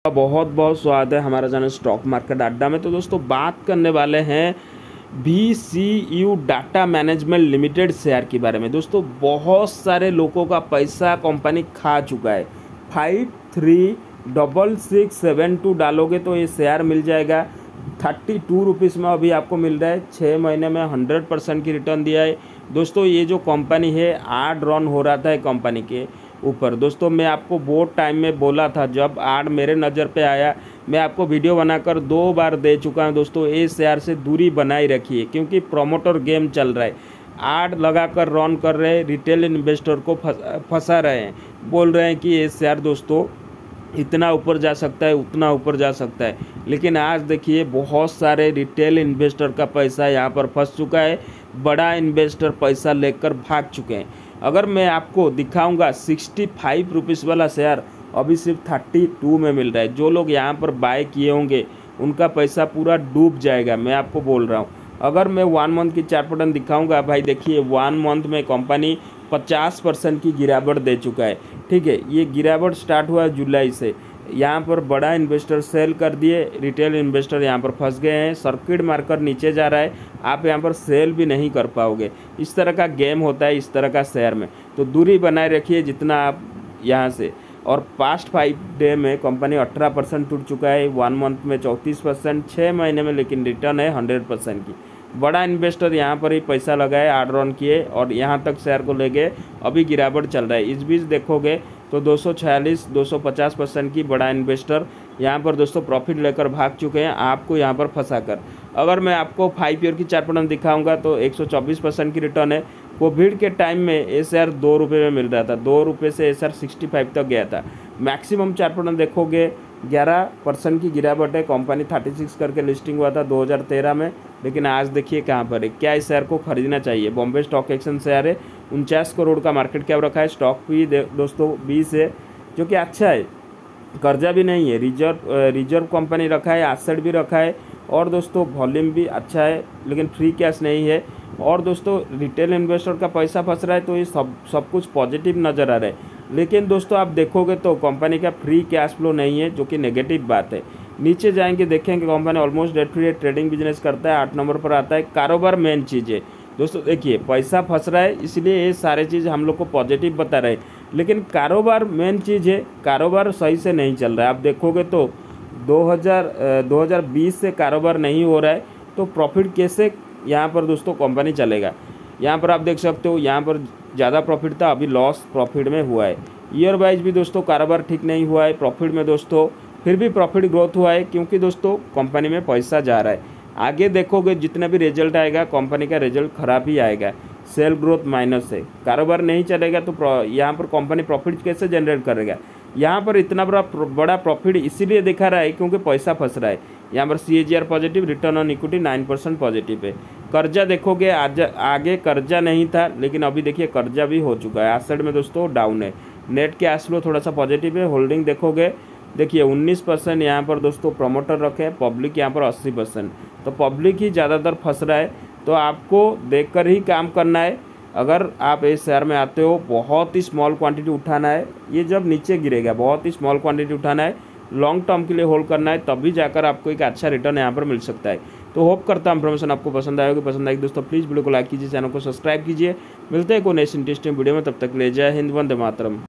बहुत बहुत स्वागत है हमारा चैनल स्टॉक मार्केट अड्डा में। तो दोस्तों बात करने वाले हैं VCU data management limited share के बारे में। दोस्तों बहुत सारे लोगों का पैसा कंपनी खा चुका है। 536672 डालोगे तो ये शेयर मिल जाएगा 32 रुपीज़ में। अभी आपको मिल रहा है 6 महीने में 100% की रिटर्न दिया है। दोस्तों ये जो कंपनी है आड रन हो रहा था कंपनी के ऊपर। दोस्तों मैं आपको बहुत टाइम में बोला था, जब आड मेरे नज़र पे आया मैं आपको वीडियो बनाकर 2 बार दे चुका हूं। दोस्तों इस शेयर से दूरी बनाई रखिए क्योंकि प्रोमोटर गेम चल रहा है। आड लगाकर रन कर रहे हैं, रिटेल इन्वेस्टर को फंसा रहे हैं, बोल रहे हैं कि ये शेयर दोस्तों इतना ऊपर जा सकता है, उतना ऊपर जा सकता है। लेकिन आज देखिए बहुत सारे रिटेल इन्वेस्टर का पैसा यहाँ पर फंस चुका है। बड़ा इन्वेस्टर पैसा लेकर भाग चुके हैं। अगर मैं आपको दिखाऊंगा 65 रुपीज़ वाला शेयर अभी सिर्फ 32 में मिल रहा है। जो लोग यहाँ पर बाय किए होंगे उनका पैसा पूरा डूब जाएगा, मैं आपको बोल रहा हूँ। अगर मैं 1 मंथ की चार्ट पैटर्न दिखाऊंगा, भाई देखिए 1 मंथ में कंपनी 50% की गिरावट दे चुका है। ठीक है, ये गिरावट स्टार्ट हुआ है जुलाई से। यहाँ पर बड़ा इन्वेस्टर सेल कर दिए, रिटेल इन्वेस्टर यहाँ पर फंस गए हैं। सर्किट मार्कर नीचे जा रहा है, आप यहाँ पर सेल भी नहीं कर पाओगे। इस तरह का गेम होता है इस तरह का शेयर में। तो दूरी बनाए रखिए जितना आप यहाँ से। और पास्ट 5 डे में कंपनी 18% टूट चुका है, 1 मंथ में 34%, 6 महीने में लेकिन रिटर्न है 100% की। बड़ा इन्वेस्टर यहाँ पर ही पैसा लगाए, आड रन किए और यहाँ तक शेयर को ले गए। अभी गिरावट चल रहा है। इस बीच देखोगे तो 246-250% की बड़ा इन्वेस्टर यहाँ पर दोस्तों प्रॉफिट लेकर भाग चुके हैं, आपको यहाँ पर फंसा कर। अगर मैं आपको 5 ईयर की चार्ट पैटर्न दिखाऊंगा तो 124% की रिटर्न है। कोविड के टाइम में ये शेयर 2 रुपये में मिल रहा था, 2 रुपये से ये शेयर 65 तक गया था। मैक्सिमम चार्ट पैटर्न देखोगे 11% की गिरावट है। कंपनी 36 करके लिस्टिंग हुआ था 2013 में, लेकिन आज देखिए कहाँ पर है। क्या इस शेयर को खरीदना चाहिए? बॉम्बे स्टॉक एक्सचेंज शेयर है, 49 करोड़ का मार्केट कैप रखा है। स्टॉक भी दोस्तों 20 है, जो कि अच्छा है। कर्जा भी नहीं है, रिजर्व कंपनी रखा है, एसेट भी रखा है और दोस्तों वॉल्यूम भी अच्छा है, लेकिन फ्री कैश नहीं है। और दोस्तों रिटेल इन्वेस्टर का पैसा फंस रहा है, तो ये सब कुछ पॉजिटिव नज़र आ रहा है। लेकिन दोस्तों आप देखोगे तो कंपनी का फ्री कैश फ्लो नहीं है, जो कि नेगेटिव बात है। नीचे जाएंगे देखेंगे company almost debt free trading business करता है, 8 नंबर पर आता है। कारोबार मेन चीज़ है दोस्तों। देखिए पैसा फंस रहा है, इसलिए ये सारे चीज़ हम लोग को पॉजिटिव बता रहे हैं, लेकिन कारोबार मेन चीज़ है। कारोबार सही से नहीं चल रहा है। आप देखोगे तो 2020 से कारोबार नहीं हो रहा है, तो प्रॉफिट कैसे यहाँ पर दोस्तों कंपनी चलेगा? यहाँ पर आप देख सकते हो, यहाँ पर ज़्यादा प्रॉफिट था, अभी लॉस प्रॉफिट में हुआ है। ईयर वाइज भी दोस्तों कारोबार ठीक नहीं हुआ है। प्रॉफिट में दोस्तों फिर भी प्रॉफिट ग्रोथ हुआ है, क्योंकि दोस्तों कंपनी में पैसा जा रहा है। आगे देखोगे जितना भी रिजल्ट आएगा कंपनी का रिजल्ट खराब ही आएगा। सेल ग्रोथ माइनस है, कारोबार नहीं चलेगा, तो यहाँ पर कंपनी प्रॉफिट कैसे जनरेट करेगा? यहाँ पर इतना बड़ा प्रॉफिट इसीलिए दिखा रहा है क्योंकि पैसा फंस रहा है। यहाँ पर CAGR positive, return on equity 9% positive है। कर्जा देखोगे आगे कर्जा नहीं था, लेकिन अभी देखिए कर्जा भी हो चुका है। एसेट में दोस्तों डाउन है। नेट कैश फ्लो थोड़ा सा पॉजिटिव है। होल्डिंग देखोगे देखिए 19% यहाँ पर दोस्तों प्रमोटर रखे हैं, पब्लिक यहाँ पर 80%। तो पब्लिक ही ज़्यादातर फंस रहा है, तो आपको देखकर ही काम करना है। अगर आप इस शेयर में आते हो, बहुत ही स्मॉल क्वांटिटी उठाना है। ये जब नीचे गिरेगा बहुत ही स्मॉल क्वांटिटी उठाना है, लॉन्ग टर्म के लिए होल्ड करना है, तभी जाकर आपको एक अच्छा रिटर्न यहाँ पर मिल सकता है। तो होप करता हूँ इन्फॉर्मेशन आपको पसंद आएगी। पसंद आएगी दोस्तों प्लीज़ वीडियो को लाइक कीजिए, चैनल को सब्सक्राइब कीजिए। मिलते हैं कोई नेक्स्ट इंटरेस्टिंग वीडियो में, तब तक ले जय हिंद, वंदे मातरम।